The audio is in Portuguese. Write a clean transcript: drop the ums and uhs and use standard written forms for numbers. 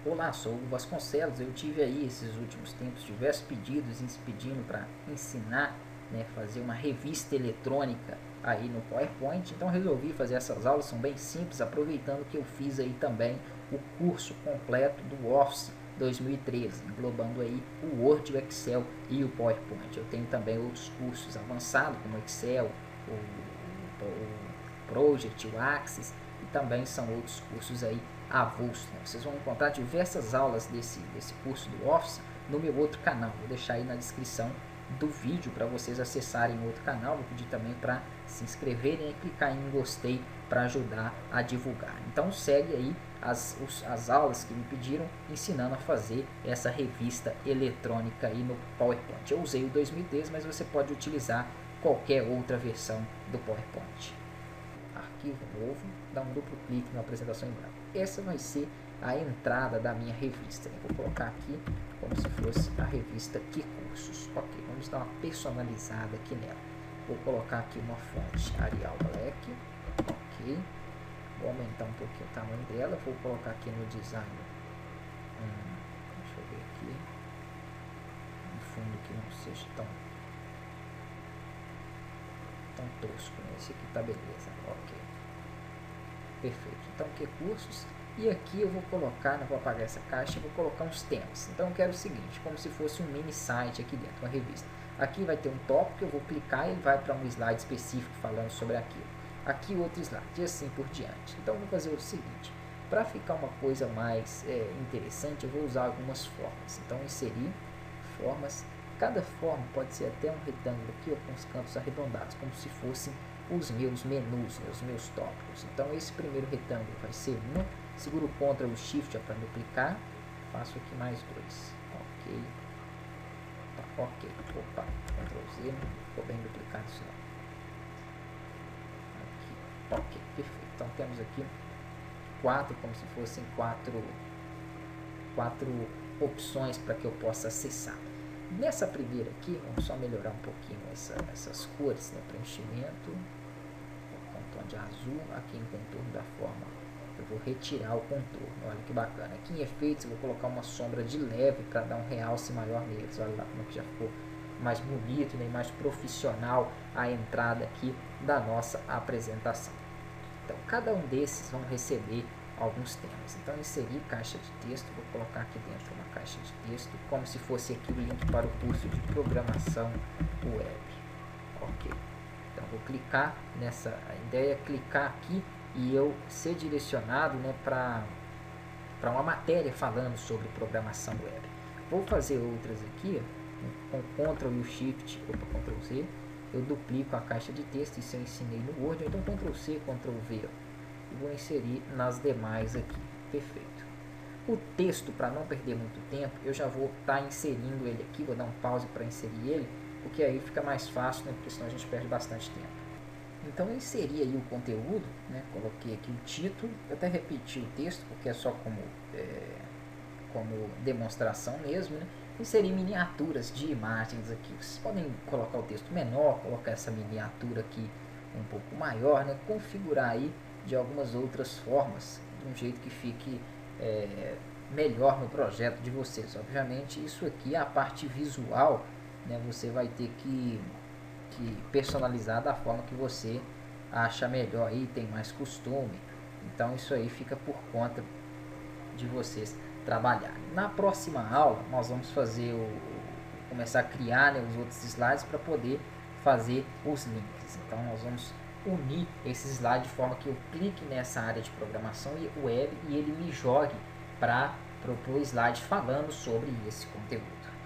Olá, sou o Hugo Vasconcelos. Eu tive aí esses últimos tempos diversos pedidos pedindo para ensinar, né, fazer uma revista eletrônica aí no PowerPoint. Então resolvi fazer essas aulas, são bem simples, aproveitando que eu fiz aí também o curso completo do Office 2013, englobando aí o Word, o Excel e o PowerPoint. Eu tenho também outros cursos avançados, como o Excel, o Project, o Axis, e também são outros cursos aí avulsos, né? Vocês vão encontrar diversas aulas desse curso do Office no meu outro canal. Vou deixar aí na descrição do vídeo para vocês acessarem o outro canal. Vou pedir também para se inscreverem e clicar em gostei para ajudar a divulgar. Então segue aí as aulas que me pediram, ensinando a fazer essa revista eletrônica aí no PowerPoint. Eu usei o 2013, mas você pode utilizar qualquer outra versão do PowerPoint. Arquivo novo, dá um duplo clique na apresentação em branco. Essa vai ser a entrada da minha revista. Eu vou colocar aqui como se fosse a revista Que Cursos. Ok, vamos dar uma personalizada aqui nela. Vou colocar aqui uma fonte Arial Black. Ok, vou aumentar um pouquinho o tamanho dela. Vou colocar aqui no design, deixa eu ver aqui, um fundo que não seja tão tosco, né? Esse aqui tá beleza. Ok, perfeito. Então, Que Cursos. E aqui eu vou colocar, não vou apagar essa caixa, eu vou colocar uns temas. Então eu quero o seguinte, como se fosse um mini site aqui dentro, uma revista. Aqui vai ter um tópico, eu vou clicar e ele vai para um slide específico falando sobre aquilo. Aqui outro slide, e assim por diante. Então eu vou fazer o seguinte, para ficar uma coisa mais interessante, eu vou usar algumas formas. Então inserir formas. Cada forma pode ser até um retângulo aqui, ó, com os cantos arredondados, como se fossem os meus menus, né, os meus tópicos. Então esse primeiro retângulo vai ser seguro o Ctrl e o Shift para duplicar, faço aqui mais dois, ok, tá, ok, opa, Ctrl Z, não ficou bem duplicado isso não, aqui, ok, perfeito. Então temos aqui quatro, como se fossem quatro opções para que eu possa acessar. Nessa primeira aqui, vamos só melhorar um pouquinho essas cores, né? Preenchimento, com um tom de azul, aqui em contorno da forma, eu vou retirar o contorno, olha que bacana. Aqui em efeitos eu vou colocar uma sombra de leve para dar um realce maior neles, olha lá como que já ficou mais bonito, né? Mais profissional a entrada aqui da nossa apresentação. Então cada um desses vão receber alguns temas. Então inserir caixa de texto, vou colocar aqui dentro uma caixa de texto, como se fosse aqui o link para o curso de programação web. Ok, então vou clicar nessa, a ideia é clicar aqui e eu ser direcionado, né, para uma matéria falando sobre programação web. Vou fazer outras aqui, né, com Ctrl e o Shift, Ctrl Z, eu duplico a caixa de texto, isso eu ensinei no Word, então Ctrl C, Ctrl V, e vou inserir nas demais aqui, perfeito. O texto, para não perder muito tempo, eu já vou estar inserindo ele aqui, vou dar um pause para inserir ele, porque aí fica mais fácil, né, porque senão a gente perde bastante tempo. Então eu inseri aí o conteúdo, né, coloquei aqui o título, eu até repeti o texto, porque é só como demonstração mesmo, né. Inserir miniaturas de imagens aqui, vocês podem colocar o texto menor, colocar essa miniatura aqui um pouco maior, né, configurar aí de algumas outras formas, de um jeito que fique melhor no projeto de vocês. Obviamente isso aqui é a parte visual, né, você vai ter que personalizar da forma que você acha melhor aí, tem mais costume. Então isso aí fica por conta de vocês trabalharem. Na próxima aula nós vamos fazer começar a criar, né, os outros slides para poder fazer os links. Então nós vamos unir esses slides de forma que eu clique nessa área de programação e web e ele me jogue para o slide falando sobre esse conteúdo.